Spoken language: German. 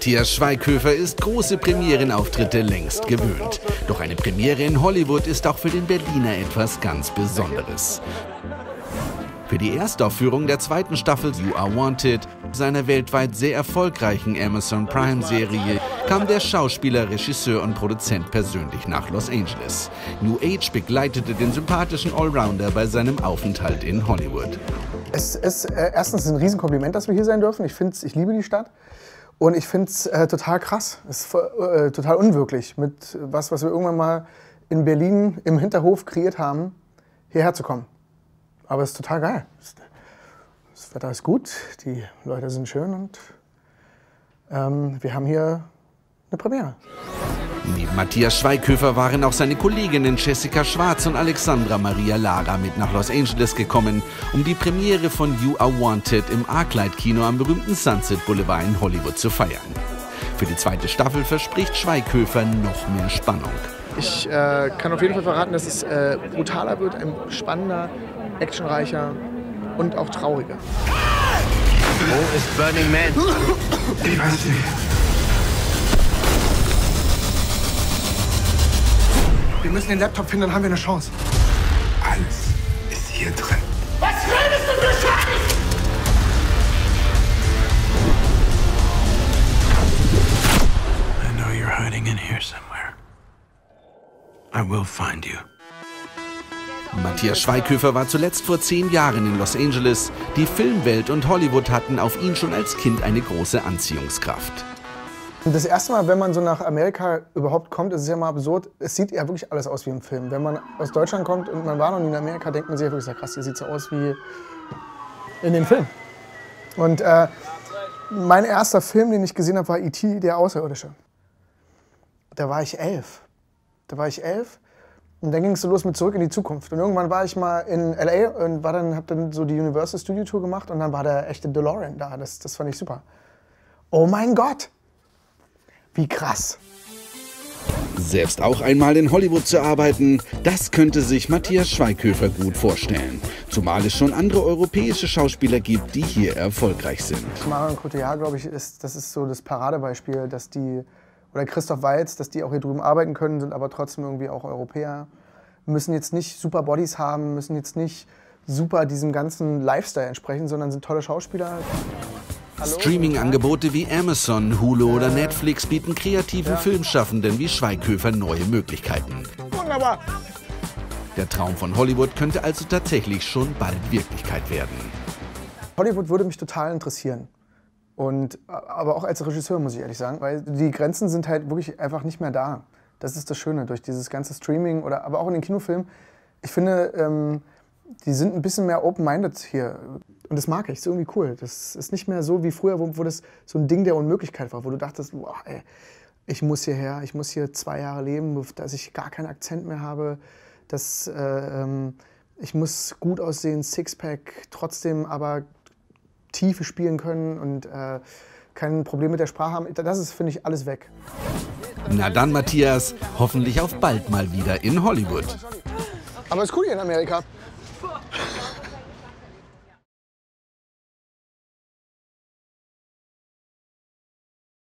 Matthias Schweighöfer ist große Premierenauftritte längst gewöhnt. Doch eine Premiere in Hollywood ist auch für den Berliner etwas ganz Besonderes. Für die Erstaufführung der zweiten Staffel You Are Wanted, seiner weltweit sehr erfolgreichen Amazon Prime-Serie, kam der Schauspieler, Regisseur und Produzent persönlich nach Los Angeles. New Age begleitete den sympathischen Allrounder bei seinem Aufenthalt in Hollywood. Es ist erstens ein Riesenkompliment, dass wir hier sein dürfen. Ich liebe die Stadt. Und ich finde es total krass. Es ist total unwirklich, mit was wir irgendwann mal in Berlin im Hinterhof kreiert haben, hierher zu kommen. Aber es ist total geil. Das Wetter ist gut, die Leute sind schön und wir haben hier eine Premiere. Neben Matthias Schweighöfer waren auch seine Kolleginnen Jessica Schwarz und Alexandra Maria Lara mit nach Los Angeles gekommen, um die Premiere von You Are Wanted im ArcLight-Kino am berühmten Sunset Boulevard in Hollywood zu feiern. Für die zweite Staffel verspricht Schweighöfer noch mehr Spannung. Ich kann auf jeden Fall verraten, dass es brutaler wird, spannender, actionreicher und auch trauriger. Wo ist Burning Man? Ich weiß nicht. Wir müssen den Laptop finden, dann haben wir eine Chance. Alles ist hier drin. Was redest du für Scheiß? I know you're hiding in here somewhere. I will find you. Matthias Schweighöfer war zuletzt vor 10 Jahren in Los Angeles. Die Filmwelt und Hollywood hatten auf ihn schon als Kind eine große Anziehungskraft. Das erste Mal, wenn man so nach Amerika überhaupt kommt, ist es ja mal absurd. Es sieht ja wirklich alles aus wie im Film. Wenn man aus Deutschland kommt und man war noch nie in Amerika, denkt man sich ja wirklich, krass, hier sieht so aus wie in den Filmen. Und mein erster Film, den ich gesehen habe, war E.T., der Außerirdische. Da war ich 11. Und dann ging es so los mit Zurück in die Zukunft. Und irgendwann war ich mal in L.A. und habe dann so die Universal Studio Tour gemacht und dann war der echte DeLorean da. Das fand ich super. Oh mein Gott! Wie krass! Selbst auch einmal in Hollywood zu arbeiten, das könnte sich Matthias Schweighöfer gut vorstellen. Zumal es schon andere europäische Schauspieler gibt, die hier erfolgreich sind. Marion Cotillard, glaube ich, das ist so das Paradebeispiel, dass die, oder Christoph Waltz, dass die auch hier drüben arbeiten können, sind aber trotzdem irgendwie auch Europäer. Müssen jetzt nicht super Bodies haben, müssen jetzt nicht super diesem ganzen Lifestyle entsprechen, sondern sind tolle Schauspieler. Streaming-Angebote wie Amazon, Hulu oder Netflix bieten kreativen Filmschaffenden wie Schweighöfer neue Möglichkeiten. Wunderbar! Der Traum von Hollywood könnte also tatsächlich schon bald Wirklichkeit werden. Hollywood würde mich total interessieren. Aber auch als Regisseur, muss ich ehrlich sagen, weil die Grenzen sind halt wirklich einfach nicht mehr da. Das ist das Schöne, durch dieses ganze Streaming, aber auch in den Kinofilmen. Ich finde, die sind ein bisschen mehr open-minded hier. Und das mag ich, das ist irgendwie cool. Das ist nicht mehr so wie früher, wo das so ein Ding der Unmöglichkeit war, wo du dachtest, boah, ey, ich muss hierher, ich muss hier 2 Jahre leben, dass ich gar keinen Akzent mehr habe, dass ich muss gut aussehen, Sixpack, trotzdem aber Tiefe spielen können und kein Problem mit der Sprache haben. Das ist, finde ich, alles weg. Na dann, Matthias, hoffentlich auf bald mal wieder in Hollywood. Aber ist cool hier in Amerika.